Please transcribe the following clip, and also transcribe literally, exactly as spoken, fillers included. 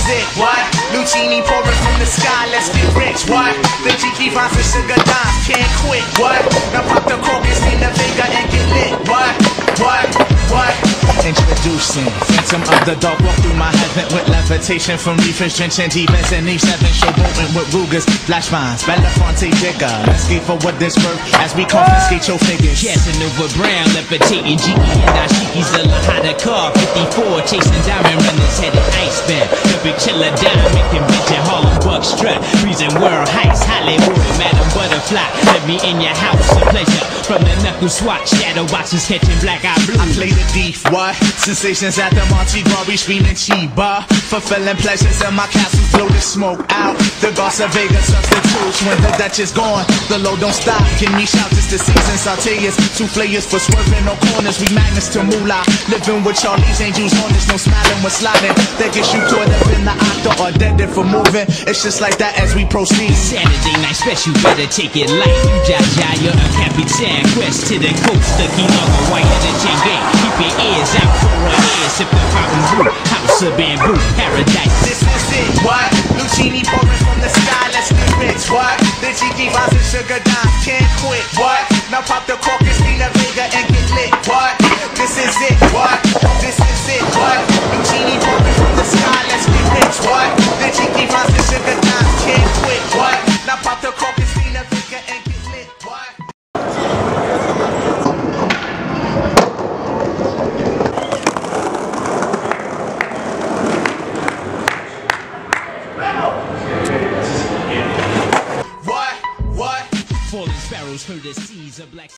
is it, what? Lucini pouring from the sky, let's get rich, what? The Jiki vines and sugar dimes, can't quit, what? Now pop the cork and steam the finger and get lit, what? What? What? Introducing Phantom of the Dark, walk through my heaven with levitation from reefers, drenching demons and Eve seven, showboating with Rugers, flash vines, Belafonte Jigger. Let's get for what this worth as we confiscate your figures. Casanova Brown, levitating G E and Ashiki's a Lahada car, fifty-four, chasing diamond runners, headed Iceman. The big chiller diamond convention, Harlem Buck strut, freezing world heights, Hollywood, Madam Butterfly. Let me in your house, a pleasure. From the knuckle swatch, shadow boxes catching black eye blue. I play the thief, what? Sensations at the Monte Gras, screaming Chiba. Fulfilling pleasures in my castle, blow the smoke out. The Garza Vega substitutes when the Dutch is gone. The low don't stop, give me shouts, it's the season. Sauteers, two players for swerving no corners. We magnets to moolah. Living with Charlie's angels on this, no smiling when sliding. They get you caught up in the octa or dead for moving. It's just like that as we proceed. Saturday night special, better take it light. You Jaja, you're a Capitan. Quest to the coast, the Key Logo, white and the chain gang. Keep your ears out for a ear, sip the fountain brew. House of bamboo, paradise. This is it, what? Lucini pouring from the sky, let's get rich, what? The Jiki vines and sugar dimes, can't quit, what? Now pop the cork and steam the Vega and get lit, what? This is it, what? This is it, what? Lucini pouring from the sky, let's get rich, what? The Jiki vines and sugar dimes, can't quit, what? Now pop the cork and steam the Vega and get lit, what? What? What? Falling sparrows heard the seas of black.